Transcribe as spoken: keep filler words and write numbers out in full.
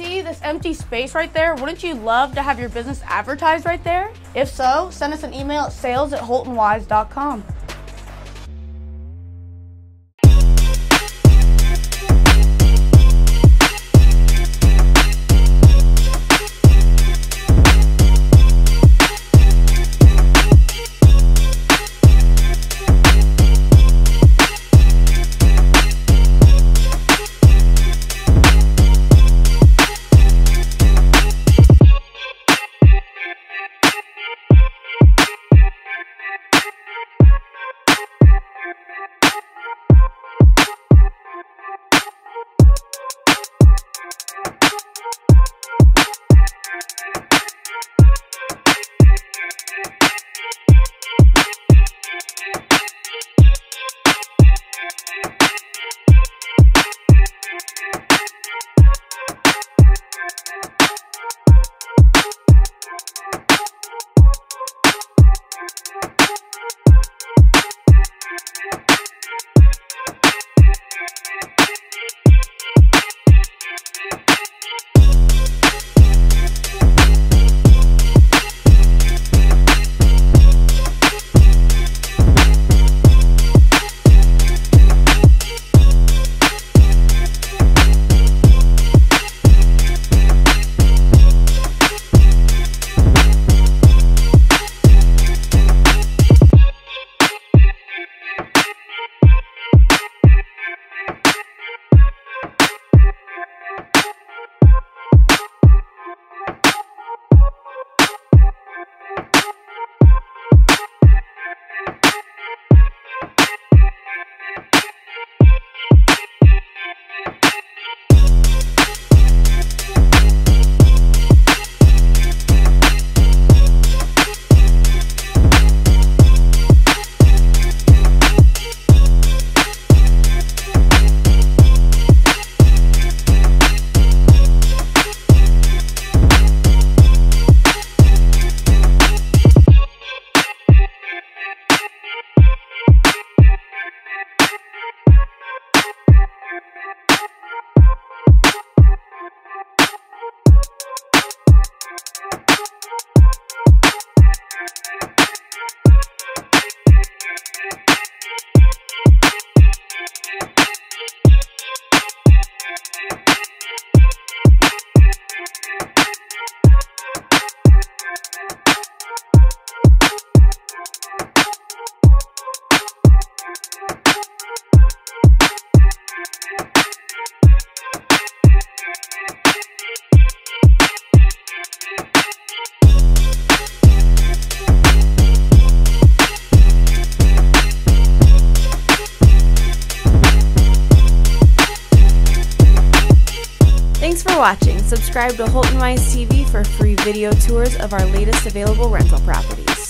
See this empty space right there? Wouldn't you love to have your business advertised right there? If so, send us an email at sales at holton wise dot com. Thanks for watching. Subscribe to Holton Wise T V for free video tours of our latest available rental properties.